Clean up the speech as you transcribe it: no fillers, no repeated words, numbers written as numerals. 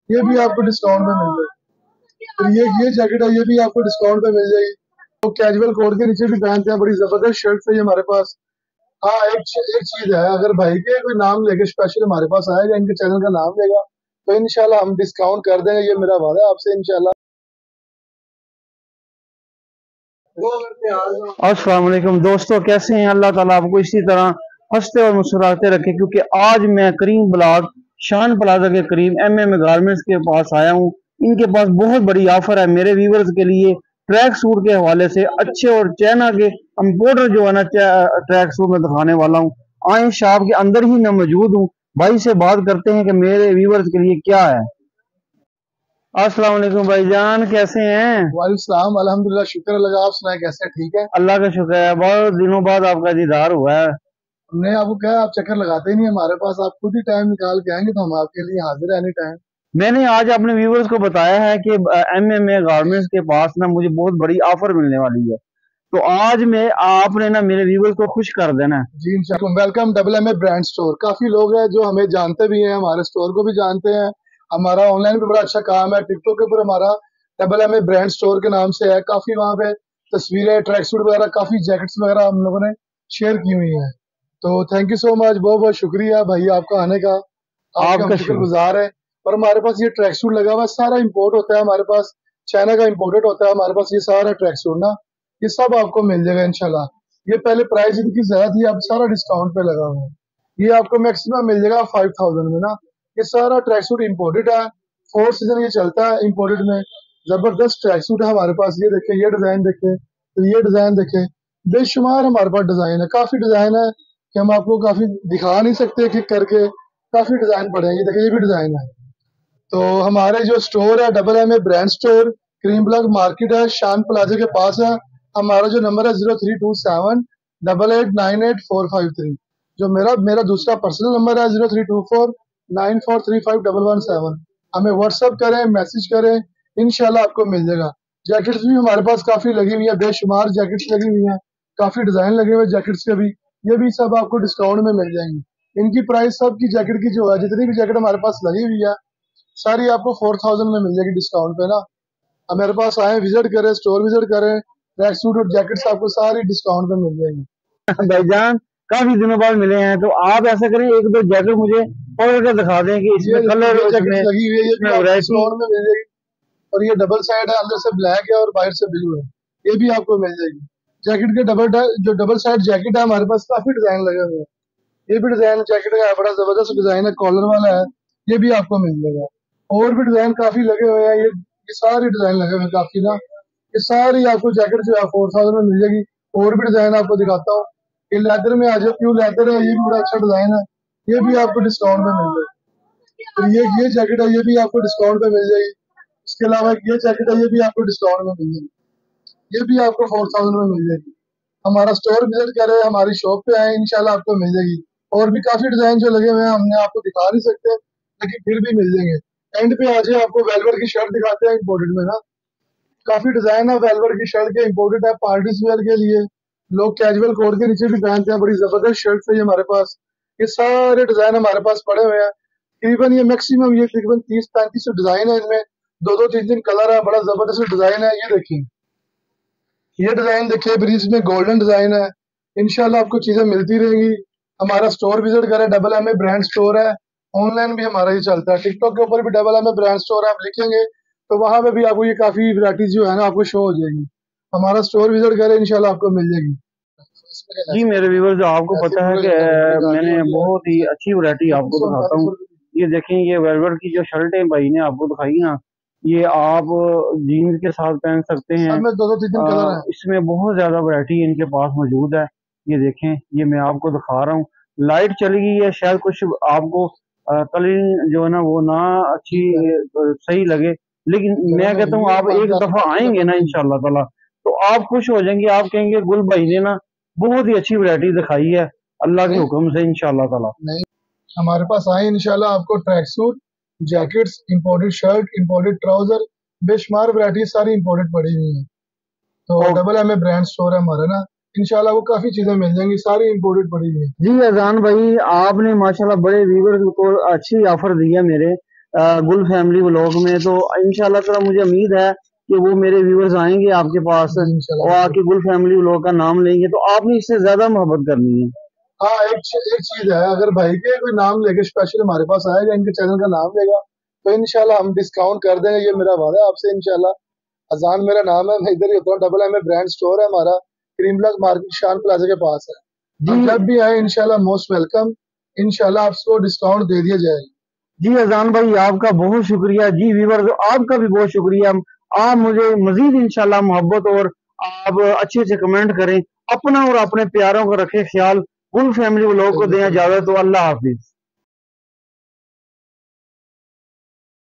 ये भी आपको डिस्काउंट में मिल जाएगी। तो ये जैकेट है, ये भी आपको डिस्काउंट में मिल जाएगी। तो कैजुअल कोट के नीचे भी पहनते हैं, बड़ी जबरदस्त शर्ट है हमारे पास। हाँ, एक चीज है, अगर भाई के कोई नाम लेके स्पेशल हमारे पास आएगा, इनके चैनल का नाम लेगा, तो इंशाल्लाह हम डिस्काउंट कर देंगे। ये मेरा वादा है आपसे इंशाल्लाह। अस्सलाम वालेकुम दोस्तों, कैसे हैं? अल्लाह ताला आपको इसी तरह हंसते और मुस्कुराते रखे। क्योंकि आज मैं करीम ब्लॉग शान प्लाजा के करीब एमएम गारमेंट्स के पास आया हूं। इनके पास बहुत बड़ी ऑफर है मेरे व्यूवर्स के लिए। ट्रैक सूट के हवाले से अच्छे और चाइना के इम्पोर्टर जो है ना ट्रैक सूट में दिखाने वाला हूँ। आए शॉप के अंदर ही मैं मौजूद हूँ। भाई से बात करते हैं कि मेरे व्यूवर्स के लिए क्या है। अस्सलाम वालेकुम भाईजान, कैसे हैं? वालेकुम सलाम, अल्हम्दुलिल्लाह, शुक्र अल्लाह का। आप सुनाए कैसे हैं? ठीक है। अल्लाह का शुक्र है, बहुत दिनों बाद आपका दीदार हुआ है। हमने आपको कहा, आप चक्कर लगाते ही नहीं हमारे पास। आप खुद ही टाइम निकाल के आएंगे तो हम आपके लिए हाजिर है एनी टाइम। मैंने आज अपने व्यूवर्स को बताया है कि एमएमए गारमेंट्स के पास ना मुझे बहुत बड़ी ऑफर मिलने वाली है। तो आज मैं आपने ना मेरे व्यूवर्स को खुश कर देना है। जी इंशाल्लाह। Welcome double M A brand store. काफी लोग हैं जो हमें जानते भी हैं, हमारे स्टोर को भी जानते हैं। हमारा ऑनलाइन भी बड़ा अच्छा काम है। टिकटॉक के ऊपर हमारा double M A brand store के नाम से है। काफी वहाँ पे तस्वीरें, ट्रैक सूट वगैरह, काफी जैकेट्स वगैरह हम लोगों ने शेयर की हुई है। तो थैंक यू सो मच, बहुत बहुत शुक्रिया भाई आपका आने का। आपके हम आपका शुक्रगुजार है। और हमारे पास ये ट्रैक सूट लगा हुआ है, सारा इम्पोर्ट होता है हमारे पास, चाइना का इम्पोर्टेड होता है हमारे पास। ये सारा ट्रैक सूट ना, ये सब आपको मिल जाएगा इंशाल्लाह। ये पहले प्राइस इनकी ज्यादा थी, अब सारा डिस्काउंट पे लगा हुआ है। ये आपको मैक्सिमम मिल जाएगा 5000 में ना। ये सारा ट्रैक सूट इम्पोर्टेड है। 4 सीजन ये चलता है इम्पोर्टेड में। जबरदस्त ट्रैक सूट है हमारे पास। ये देखे, ये डिजाइन देखे, तो ये डिजाइन देखे, बेशुमार हमारे पास डिजाइन है। काफी डिजाइन है कि हम आपको काफी दिखा नहीं सकते कि करके। काफी डिजाइन पड़े हैं। ये देखिए, ये भी डिजाइन है। तो हमारे जो स्टोर है double M A brand store, cream block market है, शान प्लाजा के पास है। हमारा जो नंबर है 0327889845 जो मेरा मेरा दूसरा पर्सनल नंबर है 0324943517। हमें व्हाट्सअप करें, मैसेज करें, इंशाल्लाह आपको मिल जाएगा। जैकेट्स भी हमारे पास काफी लगी हुई है, बेशुमार जैकेट्स लगी हुई हैं, काफी डिजाइन लगे हुए जैकेट्स के भी। ये भी सब आपको डिस्काउंट में मिल जाएंगी। इनकी प्राइस सब की जैकेट की जो है, जितनी भी जैकेट हमारे पास लगी हुई है, सारी आपको 4000 में मिल जाएगी डिस्काउंट पे ना। अब मेरे पास आए, विजिट करें, स्टोर विजिट करें, ट्रैक सूट और जैकेट्स आपको सारी डिस्काउंट पे मिल जाएगी। भाईजान, काफी दिनों बाद मिले हैं, तो आप ऐसा करें एक दो जैकेट मुझे पकड़ कर दिखा दें कि ये इसमें कलर, ये इसमें जैकेट लगी हुई है, ये भी इसमें आपको वैरायटी। डिस्काउंट में मिल जाएगी। और ये डबल साइड है, अंदर से ब्लैक है और बाहर से ब्लू है। ये भी आपको मिल जाएगी। जैकेट के जो डबल साइड जैकेट है हमारे पास, काफी डिजाइन लगे हुए हैं। ये भी डिजाइन जैकेट का बड़ा जबरदस्त डिजाइन है, कॉलर वाला है। ये भी आपको मिल जाएगा। और भी डिजाइन काफी लगे हुए हैं। ये सारे डिजाइन लगे हुए हैं काफी ना। ये सारी आपको जैकेट जो है 4000 में मिल जाएगी। और भी डिजाइन आपको दिखाता हूँ। ये लेदर में आ जाए, प्योर लेदर है, ये भी बड़ा अच्छा डिजाइन है। ये भी आपको डिस्काउंट में मिल जाएगी। तो ये जैकेट है, ये भी आपको डिस्काउंट में मिल जाएगी। इसके अलावा ये जैकेट है, ये भी आपको डिस्काउंट में मिल जाएगी। ये भी आपको 4000 में मिल जाएगी। हमारा स्टोर विजिट करें, हमारी शॉप पे आए, इंशाल्लाह आपको मिल जाएगी। और भी काफी डिजाइन जो लगे हुए हैं, हमने आपको दिखा नहीं सकते, लेकिन फिर भी मिल जाएंगे। एंड पे आ जाए, आपको वेलवेट की शर्ट दिखाते हैं इम्पोर्टेड में ना। काफी डिजाइन है वेलवेट की शर्ट के, इम्पोर्टेड है पार्टी वेयर के लिए। लोग कैजुअल कोट के नीचे भी पहनते हैं, बड़ी जबरदस्त शर्ट है हमारे पास। ये सारे डिजाइन हमारे पास पड़े हुए हैं। तकरीबन ये मैक्सिमम ये तकरीबन 30-35 डिजाइन है इनमें। दो दो तीन तीन कलर है, बड़ा जबरदस्त डिजाइन है। ये देखिए, ये डिजाइन देखिए, ब्रीज में गोल्डन डिजाइन है। इंशाल्लाह आपको चीजें मिलती रहेंगी। हमारा स्टोर विजिट करें, double M A brand store है। ऑनलाइन भी हमारा ये चलता है, टिकटॉक के ऊपर भी double M A brand store है, आप लिखेंगे तो वहां पे भी आपको ये काफी वैरायटीज जो है ना आपको शो हो जाएगी। हमारा स्टोर विजिट करें, इंशाल्लाह आपको मिल जाएगी। जी मेरे व्यूवर्स, आपको ऐसे पता है पूरा कि गाड़ी मैंने हो गया बहुत ही अच्छी वैरायटी आपको दिखाता हूँ। 3500 ये देखें, ये वेलवेट की जो शर्टें भाई ने आपको दिखाई ना, ये आप जीन्स के साथ पहन सकते हैं। सब में दो दो तीन तीन कलर है। इसमें बहुत ज्यादा वैरायटी इनके पास मौजूद है। ये देखें, ये मैं आपको दिखा रहा हूँ। लाइट चली गई है, शायद कुछ आपको कलरिंग जो है ना वो ना अच्छी सही लगे, लेकिन मैं कहता हूँ आप एक दफा आएंगे ना इंशाल्लाह ताला तो आप खुश हो जाएंगे। आप कहेंगे गुल भाई ने ना बहुत ही अच्छी वैरायटी दिखाई है, अल्लाह के हुक्म से इंशाल्लाह ताला। नहीं, हमारे पास आए, इंशाल्लाह आपको track suit, jackets, imported shirt, imported trouser, बेशुमार वैरायटी सारी इंपोर्टेड पड़ी हुई है। तो और double M A brand store है हमारा ना। इंशाल्लाह वो काफी चीजें मिल जाएंगी, सारी इंपोर्टेड पड़ी हुई है। जी अजान भाई, आपने माशाल्लाह बड़े व्यूवर्स को अच्छी ऑफर दी है मेरे। गुल फैमिली व्लॉग में। तो इंशाल्लाह ताला मुझे उम्मीद है कि वो मेरे व्यूअर्स आएंगे आपके पास और इंशाल्लाह। आके गुल फैमिली व्लॉग का नाम लेंगे, तो आपने इससे ज्यादा मोहब्बत करनी है। हाँ, एक चीज है, अगर भाई के कोई नाम लेके स्पेशल हमारे पास आएगा, इनके चैनल का नाम लेगा, तो इंशाल्लाह हम डिस्काउंट कर देंगे, ये मेरा वादा है आपसे इंशाल्लाह। अजान मेरा नाम है, मैं इधर ही होता हूँ, double M A brand store है हमारा, cream block market Shan plaza के पास है। जी आप जब भी आए इंशाल्लाह मोस्ट वेलकम, इंशाल्लाह आपको डिस्काउंट दे दिया जाएगा। जी अजान भाई, आपका बहुत शुक्रिया। जी व्यूअर्स, आपका भी बहुत शुक्रिया। आप मुझे मजीद इंशाल्लाह मोहब्बत और आप अच्छे अच्छे कमेंट करें। अपना और अपने प्यारों का रखें ख्याल। गुल फैमिली व्लॉग को दें इजाजत। तो अल्लाह हाफिज।